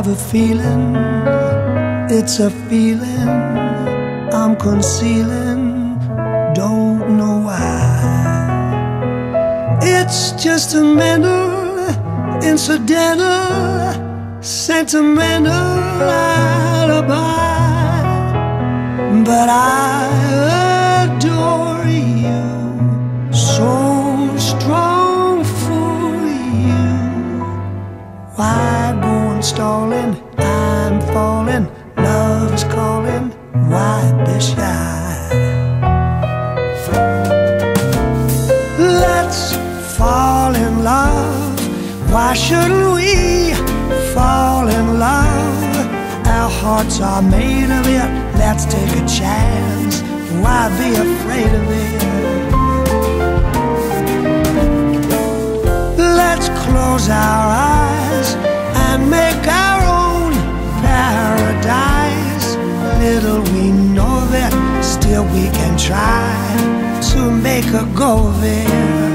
have a feeling, it's a feeling I'm concealing, don't know why. It's just a mental, incidental, sentimental alibi, but I adore you, so strong for you. Why go on stalling? I'm falling, love is calling, why be shy? Let's fall in love, why shouldn't we fall in love? Our hearts are made of it, let's take a chance, why be afraid of it? Let's close our eyes and make our own paradise. Little we know of it, still we can try to make a go of it.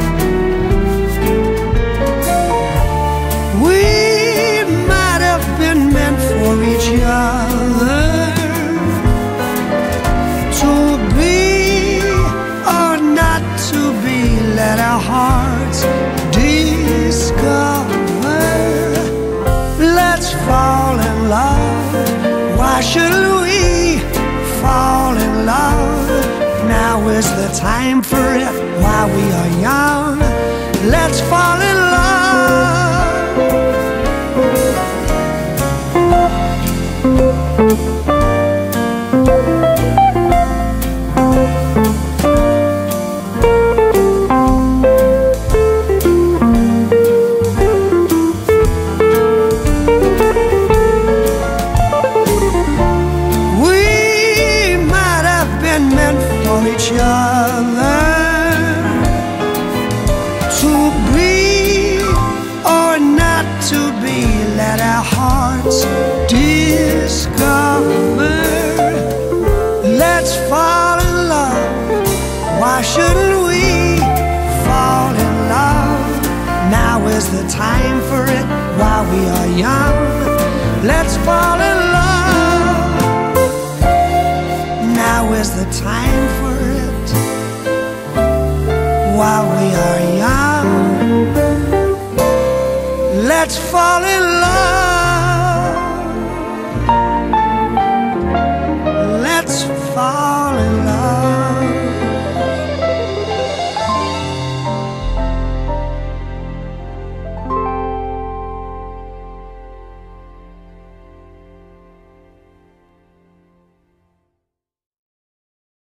We might have been meant for each other, to be or not to be, let our hearts discover. Let's fall in love, why shouldn't we fall in love? Now is the time for it, while we are young, let's fall in love. Each other, to be or not to be, let our hearts discover. Let's fall in love, why shouldn't we fall in love? Now is the time for it, while we are young, let's fall in love. Now is the time for it, while we are young, let's fall in love.